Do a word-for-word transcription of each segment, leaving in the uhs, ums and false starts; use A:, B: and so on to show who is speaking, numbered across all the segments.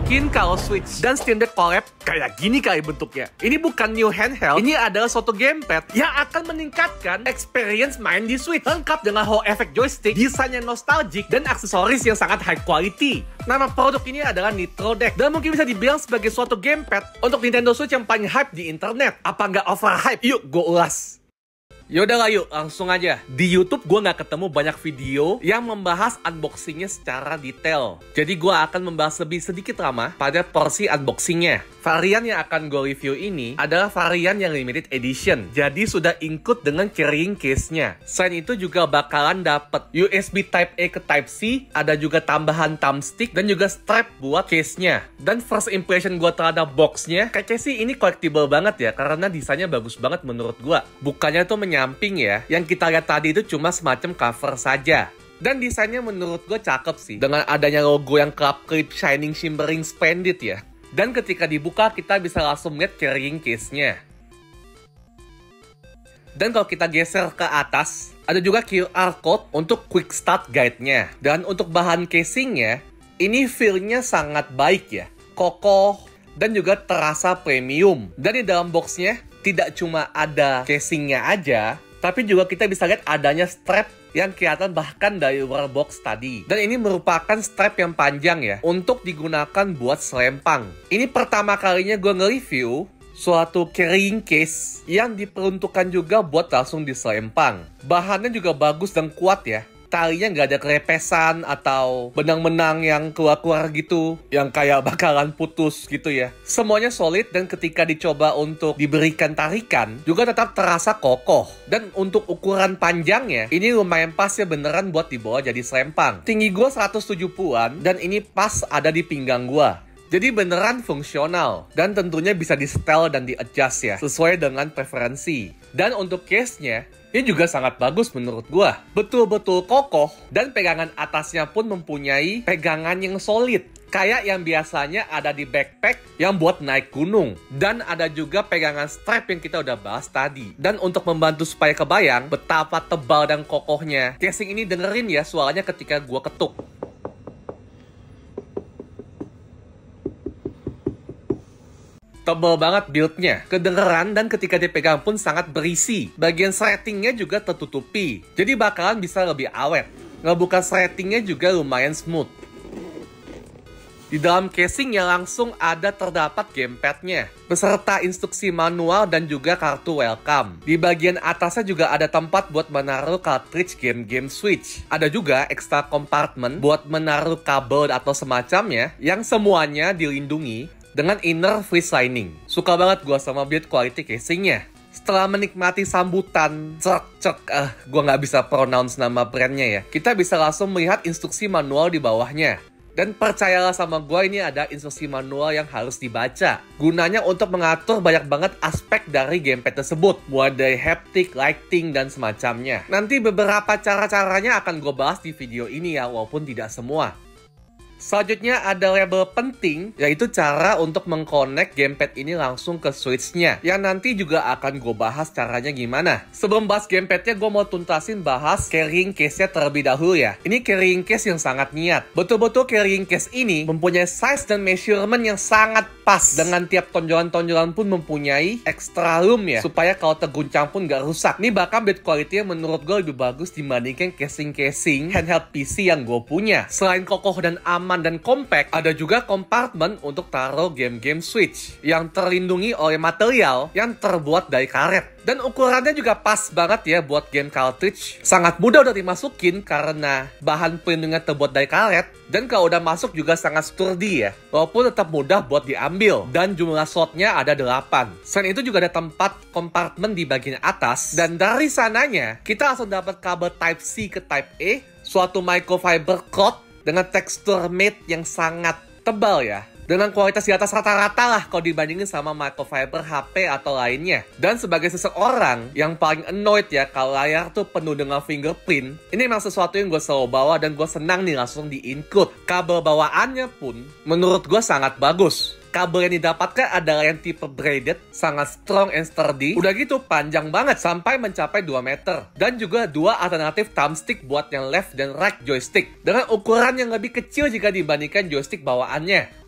A: Mungkin kalau Switch dan Steam Deck collab, kayak gini kali bentuknya. Ini bukan new handheld, ini adalah suatu gamepad yang akan meningkatkan experience main di Switch. Lengkap dengan Hall Effect joystick, desainnya nostalgic, dan aksesoris yang sangat high quality. Nama produk ini adalah Nitro Deck, dan mungkin bisa dibilang sebagai suatu gamepad untuk Nintendo Switch yang paling hype di internet. Apa nggak overhype? Yuk, gue ulas. Yaudah lah yuk, langsung aja. Di YouTube gue nggak ketemu banyak video yang membahas unboxingnya secara detail. Jadi gue akan membahas lebih sedikit lama pada porsi unboxingnya. Varian yang akan gue review ini adalah varian yang limited edition. Jadi sudah include dengan carrying case-nya. Selain itu juga bakalan dapet U S B Type A ke Type C, ada juga tambahan thumbstick, dan juga strap buat case-nya. Dan first impression gue terhadap box-nya, kayaknya sih ini collectible banget ya, karena desainnya bagus banget menurut gue. Bukannya tuh menyamping ya, yang kita lihat tadi itu cuma semacam cover saja. Dan desainnya menurut gue cakep sih, dengan adanya logo yang kelap-kelip, shining, shimmering, splendid ya. Dan ketika dibuka, kita bisa langsung lihat carrying case-nya. Dan kalau kita geser ke atas, ada juga Q R code untuk quick start guide-nya. Dan untuk bahan casing-nya, ini feel-nya sangat baik ya. Kokoh, dan juga terasa premium. Dan di dalam box-nya, tidak cuma ada casing-nya aja, tapi juga kita bisa lihat adanya strap yang kelihatan bahkan dari luar box tadi. Dan ini merupakan strap yang panjang ya, untuk digunakan buat selempang. Ini pertama kalinya gue nge-review suatu carrying case yang diperuntukkan juga buat langsung diselempang. Bahannya juga bagus dan kuat ya. Talinya nggak ada kerepesan atau benang-benang yang keluar-keluar gitu, yang kayak bakalan putus gitu ya. Semuanya solid, dan ketika dicoba untuk diberikan tarikan, juga tetap terasa kokoh. Dan untuk ukuran panjangnya, ini lumayan pas ya, beneran buat dibawa jadi selempang. Tinggi gue seratus tujuh puluhan, dan ini pas ada di pinggang gue. Jadi beneran fungsional, dan tentunya bisa di-setel dan di-adjust ya, sesuai dengan preferensi. Dan untuk case-nya, ini juga sangat bagus menurut gua. Betul-betul kokoh, dan pegangan atasnya pun mempunyai pegangan yang solid. Kayak yang biasanya ada di backpack yang buat naik gunung. Dan ada juga pegangan strap yang kita udah bahas tadi. Dan untuk membantu supaya kebayang betapa tebal dan kokohnya, casing ini dengerin ya suaranya ketika gua ketuk. Tebal banget build-nya, kedengeran, dan ketika dipegang pun sangat berisi. Bagian threading-nya juga tertutupi, jadi bakalan bisa lebih awet. Ngebuka threading-nya juga lumayan smooth. Di dalam casing-nya langsung ada terdapat gamepad-nya, beserta instruksi manual dan juga kartu welcome. Di bagian atasnya juga ada tempat buat menaruh cartridge game-game Switch. Ada juga extra compartment buat menaruh kabel atau semacamnya, yang semuanya dilindungi dengan inner freeze lining. Suka banget gua sama build quality casingnya. Setelah menikmati sambutan, cek-cek, eh, gua nggak bisa pronounce nama brandnya ya. Kita bisa langsung melihat instruksi manual di bawahnya. Dan percayalah sama gua, ini ada instruksi manual yang harus dibaca. Gunanya untuk mengatur banyak banget aspek dari gamepad tersebut, mulai dari haptic, lighting, dan semacamnya. Nanti beberapa cara-caranya akan gua bahas di video ini ya, walaupun tidak semua. Selanjutnya ada label penting, yaitu cara untuk mengkonek gamepad ini langsung ke Switch-nya, yang nanti juga akan gue bahas caranya gimana. Sebelum bahas gamepadnya, gue mau tuntasin bahas carrying case-nya terlebih dahulu ya. Ini carrying case yang sangat niat. Betul-betul carrying case ini mempunyai size dan measurement yang sangat pas. Dengan tiap tonjolan-tonjolan pun mempunyai extra room ya, supaya kalau terguncang pun gak rusak. Ini bahkan build quality-nya menurut gue lebih bagus dibandingkan casing-casing handheld P C yang gue punya. Selain kokoh dan aman dan compact, ada juga kompartemen untuk taruh game-game Switch yang terlindungi oleh material yang terbuat dari karet. Dan ukurannya juga pas banget ya buat game cartridge. Sangat mudah udah dimasukin karena bahan pelindungnya terbuat dari karet. Dan kalau udah masuk juga sangat sturdy ya, walaupun tetap mudah buat diambil. Dan jumlah slotnya ada delapan. Selain itu juga ada tempat kompartemen di bagian atas. Dan dari sananya kita langsung dapat kabel Type C ke Type A, suatu microfiber cloth dengan tekstur matte yang sangat tebal ya. Dengan kualitas di atas rata-rata lah kalau dibandingin sama microfiber H P atau lainnya. Dan sebagai seseorang yang paling annoyed ya kalau layar tuh penuh dengan fingerprint, ini memang sesuatu yang gue selalu bawa dan gue senang nih langsung di-include. Kabel bawaannya pun menurut gue sangat bagus. Kabel yang didapatkan adalah yang tipe braided, sangat strong and sturdy. Udah gitu panjang banget sampai mencapai dua meter. Dan juga dua alternatif thumbstick buat yang left dan right joystick, dengan ukuran yang lebih kecil jika dibandingkan joystick bawaannya.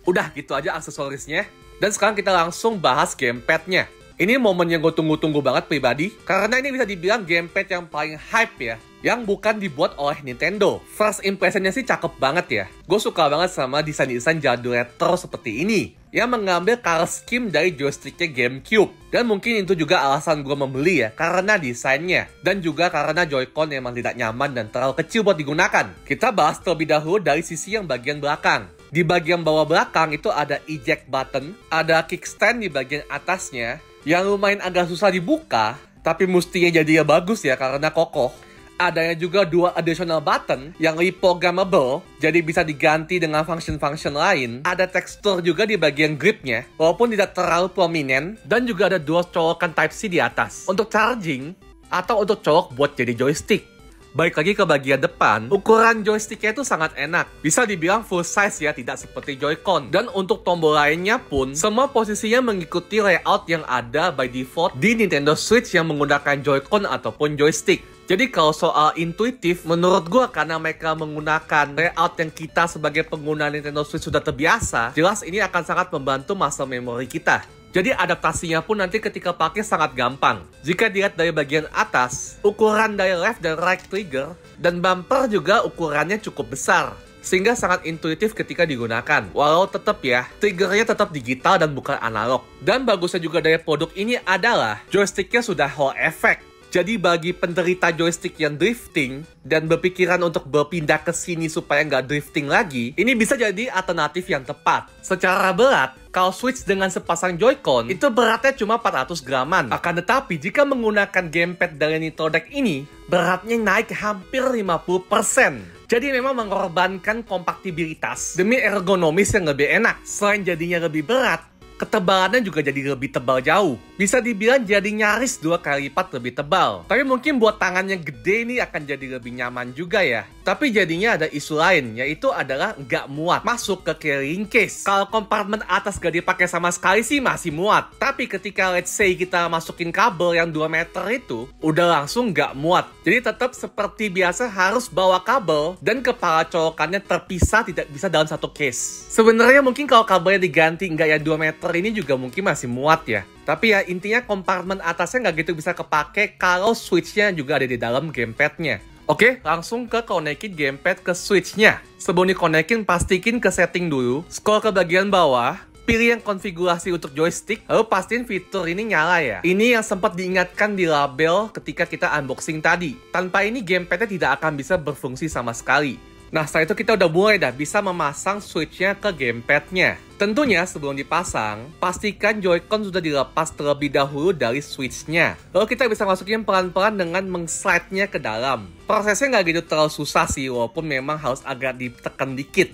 A: Udah gitu aja aksesorisnya. Dan sekarang kita langsung bahas gamepadnya. Ini momen yang gue tunggu-tunggu banget pribadi, karena ini bisa dibilang gamepad yang paling hype ya, yang bukan dibuat oleh Nintendo. First impressionnya sih cakep banget ya. Gue suka banget sama desain-desain jadul retro seperti ini, yang mengambil color scheme dari joysticknya GameCube. Dan mungkin itu juga alasan gue membeli ya, karena desainnya. Dan juga karena Joy-Con emang tidak nyaman dan terlalu kecil buat digunakan. Kita bahas terlebih dahulu dari sisi yang bagian belakang. Di bagian bawah belakang itu ada eject button, ada kickstand di bagian atasnya, yang lumayan agak susah dibuka, tapi mestinya jadinya bagus ya karena kokoh. Adanya juga dua additional button yang reprogrammable, jadi bisa diganti dengan function-function lain. Ada tekstur juga di bagian gripnya, walaupun tidak terlalu prominent. Dan juga ada dua colokan Type-C di atas, untuk charging atau untuk colok buat jadi joystick. Baik lagi ke bagian depan, ukuran joysticknya itu sangat enak. Bisa dibilang full size ya, tidak seperti Joy-Con. Dan untuk tombol lainnya pun, semua posisinya mengikuti layout yang ada by default di Nintendo Switch yang menggunakan Joy-Con ataupun joystick. Jadi kalau soal intuitif, menurut gue karena mereka menggunakan layout yang kita sebagai pengguna Nintendo Switch sudah terbiasa, jelas ini akan sangat membantu muscle memory kita. Jadi adaptasinya pun nanti ketika pakai sangat gampang. Jika dilihat dari bagian atas, ukuran dari left dan right trigger dan bumper juga ukurannya cukup besar, sehingga sangat intuitif ketika digunakan. Walau tetap ya, triggernya tetap digital dan bukan analog. Dan bagusnya juga dari produk ini adalah joysticknya sudah Hall effect. Jadi bagi penderita joystick yang drifting dan berpikiran untuk berpindah ke sini supaya nggak drifting lagi, ini bisa jadi alternatif yang tepat. Secara berat, kalau Switch dengan sepasang Joy-Con, itu beratnya cuma empat ratus graman. Akan tetapi, jika menggunakan gamepad dari Nitrodeck ini, beratnya naik hampir lima puluh persen. Jadi memang mengorbankan kompatibilitas demi ergonomis yang lebih enak. Selain jadinya lebih berat, ketebalannya juga jadi lebih tebal jauh. Bisa dibilang jadi nyaris dua kali lipat lebih tebal. Tapi mungkin buat tangan yang gede ini akan jadi lebih nyaman juga ya. Tapi jadinya ada isu lain, yaitu adalah nggak muat masuk ke carrying case. Kalau kompartemen atas gak dipakai sama sekali sih masih muat. Tapi ketika let's say kita masukin kabel yang dua meter itu, udah langsung nggak muat. Jadi tetap seperti biasa harus bawa kabel dan kepala colokannya terpisah, tidak bisa dalam satu case. Sebenarnya mungkin kalau kabelnya diganti nggak ya dua meter ini juga mungkin masih muat ya. Tapi ya intinya kompartemen atasnya nggak gitu bisa kepake kalau Switch-nya juga ada di dalam gamepadnya. Oke, langsung ke konekin gamepad ke Switch-nya. Sebelum dikonekin, pastikan ke setting dulu. Scroll ke bagian bawah, pilih yang konfigurasi untuk joystick, lalu pastiin fitur ini nyala ya. Ini yang sempat diingatkan di label ketika kita unboxing tadi. Tanpa ini gamepadnya tidak akan bisa berfungsi sama sekali. Nah, setelah itu kita udah mulai dah bisa memasang Switch-nya ke gamepadnya. Tentunya sebelum dipasang, pastikan Joy-Con sudah dilepas terlebih dahulu dari Switch-nya. Lalu kita bisa masukin pelan-pelan dengan meng-slide-nya ke dalam. Prosesnya nggak gitu terlalu susah sih, walaupun memang harus agak ditekan dikit.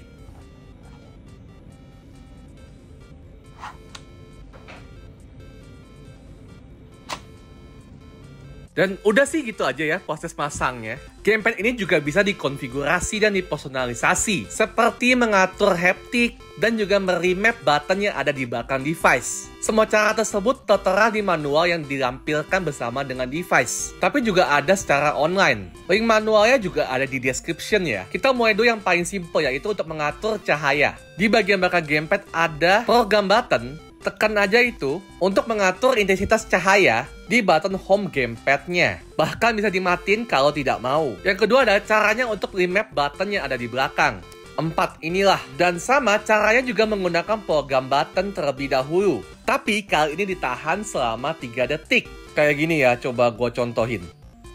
A: Dan udah sih gitu aja ya proses masangnya. Gamepad ini juga bisa dikonfigurasi dan dipersonalisasi, seperti mengatur haptik dan juga meremap button yang ada di belakang device. Semua cara tersebut tertera di manual yang dilampirkan bersama dengan device. Tapi juga ada secara online. Link manualnya juga ada di description ya. Kita mulai dulu yang paling simple, yaitu untuk mengatur cahaya. Di bagian belakang gamepad ada program button. Tekan aja itu untuk mengatur intensitas cahaya di button home gamepad-nya. Bahkan bisa dimatiin kalau tidak mau. Yang kedua adalah caranya untuk remap button yang ada di belakang. Empat inilah. Dan sama caranya juga menggunakan program button terlebih dahulu. Tapi kali ini ditahan selama tiga detik. Kayak gini ya, coba gue contohin.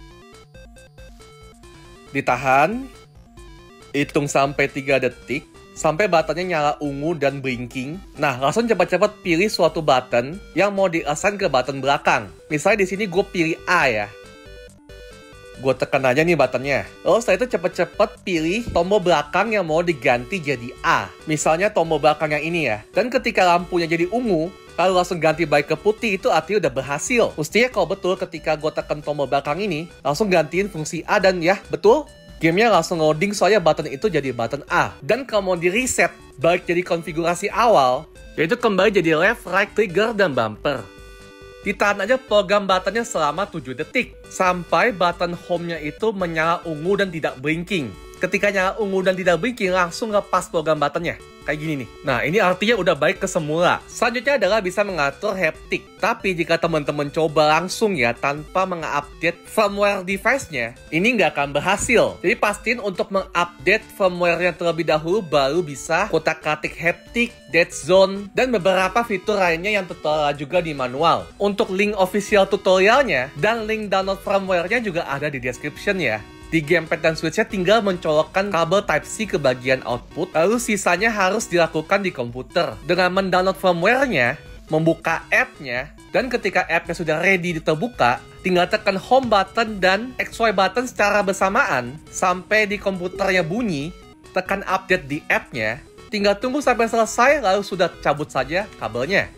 A: Ditahan, hitung sampai tiga detik. Sampai buttonnya nyala ungu dan blinking. Nah, langsung cepat-cepat pilih suatu button yang mau di-assign ke button belakang. Misalnya di sini gue pilih A ya. Gue tekan aja nih buttonnya. Lalu setelah itu cepat-cepat pilih tombol belakang yang mau diganti jadi A. Misalnya tombol belakang yang ini ya. Dan ketika lampunya jadi ungu, lalu langsung ganti baik ke putih, itu artinya udah berhasil. Mestinya kalau betul ketika gue tekan tombol belakang ini, langsung gantiin fungsi A dan ya, betul. Gamenya langsung loading soalnya button itu jadi button A. Dan kalau mau di reset, balik jadi konfigurasi awal, yaitu kembali jadi left, right, trigger, dan bumper. Ditahan aja program buttonnya selama tujuh detik. Sampai button home-nya itu menyala ungu dan tidak blinking. ketika nyala ungu dan tidak blinking langsung lepas program buttonnya. Kayak gini nih. Nah, ini artinya udah baik ke semula. Selanjutnya adalah bisa mengatur haptic. Tapi jika teman-teman coba langsung ya tanpa mengupdate firmware device-nya, ini nggak akan berhasil. Jadi pastiin untuk mengupdate firmware-nya terlebih dahulu baru bisa kotak-katik haptic, dead zone, dan beberapa fitur lainnya yang tertera juga di manual. Untuk link official tutorialnya dan link download firmware-nya juga ada di description ya. Di gamepad dan switch-nya tinggal mencolokkan kabel Type-C ke bagian output, lalu sisanya harus dilakukan di komputer. Dengan mendownload firmware-nya, membuka app-nya, dan ketika app-nya sudah ready terbuka, tinggal tekan home button dan X Y button secara bersamaan sampai di komputernya bunyi, tekan update di app-nya, tinggal tunggu sampai selesai lalu sudah cabut saja kabelnya.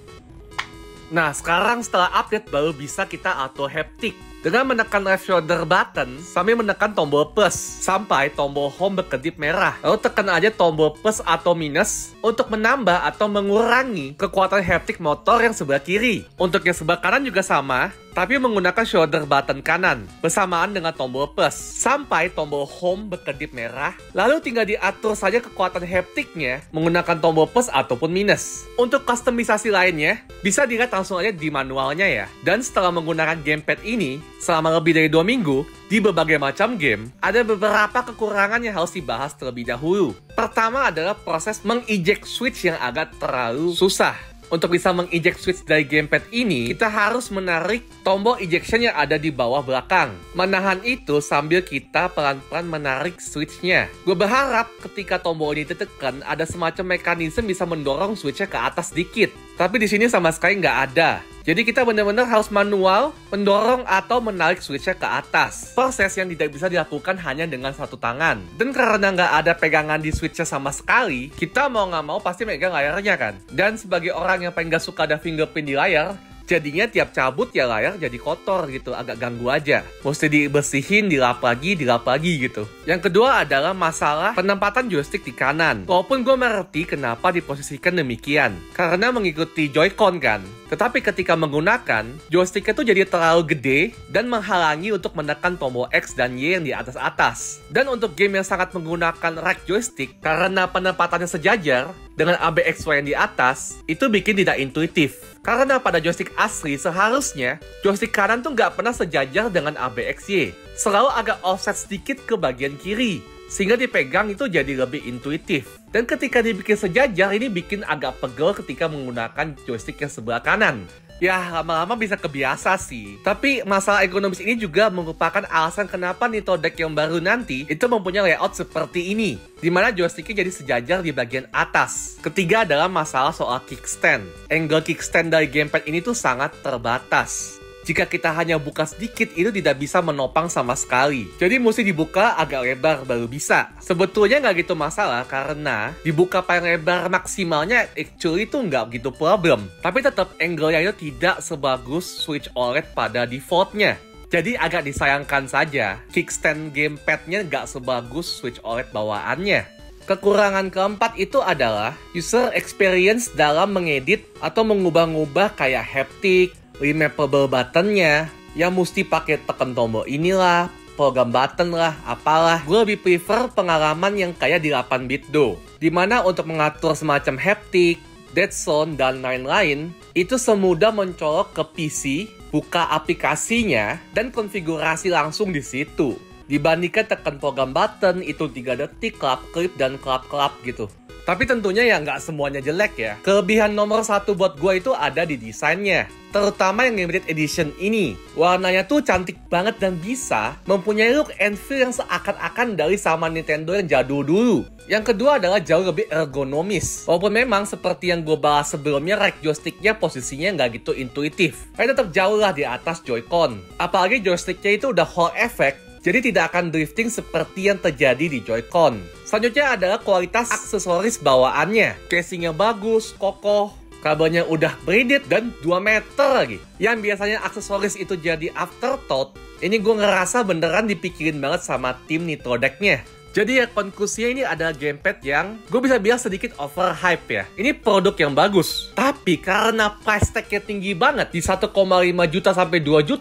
A: Nah, sekarang setelah update baru bisa kita auto haptic. Dengan menekan left shoulder button sambil menekan tombol plus sampai tombol home berkedip merah. Lalu tekan aja tombol plus atau minus untuk menambah atau mengurangi kekuatan haptic motor yang sebelah kiri. Untuk yang sebelah kanan juga sama, tapi menggunakan shoulder button kanan bersamaan dengan tombol plus sampai tombol home berkedip merah. Lalu tinggal diatur saja kekuatan hapticnya menggunakan tombol plus ataupun minus. Untuk kustomisasi lainnya bisa dilihat langsung aja di manualnya ya. Dan setelah menggunakan gamepad ini selama lebih dari dua minggu, di berbagai macam game, ada beberapa kekurangan yang harus dibahas terlebih dahulu. Pertama adalah proses mengeject switch yang agak terlalu susah. Untuk bisa mengeject switch dari gamepad ini, kita harus menarik tombol ejection yang ada di bawah belakang. Menahan itu sambil kita pelan-pelan menarik switchnya. Gue berharap ketika tombol ini ditekan, ada semacam mekanisme bisa mendorong switchnya ke atas sedikit. Tapi di sini sama sekali nggak ada. Jadi kita benar-benar harus manual mendorong atau menarik switchnya ke atas. Proses yang tidak bisa dilakukan hanya dengan satu tangan. Dan karena nggak ada pegangan di switchnya sama sekali, kita mau nggak mau pasti megang layarnya kan. Dan sebagai orang yang paling nggak suka ada fingerprint di layar, jadinya tiap cabut ya layar jadi kotor gitu, agak ganggu aja. Mesti dibersihin, dilap lagi, dilap lagi gitu. Yang kedua adalah masalah penempatan joystick di kanan. Walaupun gue mengerti kenapa diposisikan demikian, karena mengikuti Joy-Con kan. Tetapi ketika menggunakan, joysticknya tuh jadi terlalu gede dan menghalangi untuk menekan tombol X dan Y yang di atas-atas. Dan untuk game yang sangat menggunakan rack joystick, karena penempatannya sejajar dengan A B X Y yang di atas, itu bikin tidak intuitif. Karena pada joystick asli seharusnya joystick kanan tuh nggak pernah sejajar dengan A B X Y. Selalu agak offset sedikit ke bagian kiri, sehingga dipegang itu jadi lebih intuitif. Dan ketika dibikin sejajar, ini bikin agak pegel ketika menggunakan joystick yang sebelah kanan. Ya, lama-lama bisa kebiasa sih. Tapi masalah ergonomis ini juga merupakan alasan kenapa Nintendo Deck yang baru nanti itu mempunyai layout seperti ini, dimana joysticknya jadi sejajar di bagian atas. Ketiga adalah masalah soal kickstand. Angle kickstand dari gamepad ini tuh sangat terbatas. Jika kita hanya buka sedikit, itu tidak bisa menopang sama sekali. Jadi mesti dibuka agak lebar baru bisa. Sebetulnya nggak gitu masalah, karena dibuka paling lebar maksimalnya actually itu nggak gitu problem. Tapi tetap angle-nya itu tidak sebagus Switch O L E D pada defaultnya. Jadi agak disayangkan saja, kickstand gamepad-nya nggak sebagus Switch O L E D bawaannya. Kekurangan keempat itu adalah user experience dalam mengedit atau mengubah-ngubah kayak haptic, remappable buttonnya, yang mesti pakai tekan tombol inilah, program button lah, apalah. Gue lebih prefer pengalaman yang kayak di delapan bit do, dimana untuk mengatur semacam haptic, dead zone, dan lain-lain, itu semudah mencolok ke P C, buka aplikasinya, dan konfigurasi langsung di situ. Dibandingkan tekan program button, itu tiga detik, kelap-kelip, dan kelap-kelap gitu. Tapi tentunya ya nggak semuanya jelek ya. Kelebihan nomor satu buat gue itu ada di desainnya. Terutama yang limited edition ini. Warnanya tuh cantik banget dan bisa mempunyai look and feel yang seakan-akan dari sama Nintendo yang jadul dulu. Yang kedua adalah jauh lebih ergonomis. Walaupun memang seperti yang gue bahas sebelumnya, rack joysticknya posisinya nggak gitu intuitif. Tapi tetap jauh lah di atas Joy-Con. Apalagi joysticknya itu udah Hall effect, jadi tidak akan drifting seperti yang terjadi di Joy-Con. Selanjutnya adalah kualitas aksesoris bawaannya. Casingnya bagus, kokoh, kabelnya udah braided, dan dua meter lagi. Yang biasanya aksesoris itu jadi afterthought, ini gue ngerasa beneran dipikirin banget sama tim Nintendo Deck-nya. Jadi ya konklusinya ini adalah gamepad yang gue bisa bilang sedikit overhype ya. Ini produk yang bagus, tapi karena price tag-nya tinggi banget di satu koma lima juta sampai dua juta,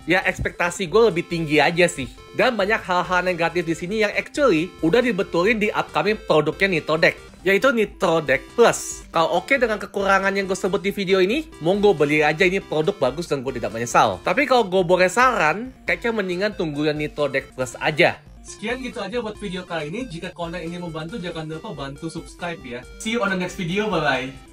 A: Ya ekspektasi gue lebih tinggi aja sih. Dan banyak hal-hal negatif di sini yang actually udah dibetulin di upcoming produknya Nitrodeck, yaitu Nitrodeck Plus. Kalau oke dengan kekurangan yang gue sebut di video ini, monggo beli aja, ini produk bagus dan gue tidak menyesal. Tapi kalau gue boleh saran, kayaknya mendingan tunggu yang Nitrodeck Plus aja. Sekian gitu aja buat video kali ini. Jika konten ini membantu, jangan lupa bantu subscribe ya. See you on the next video, bye-bye.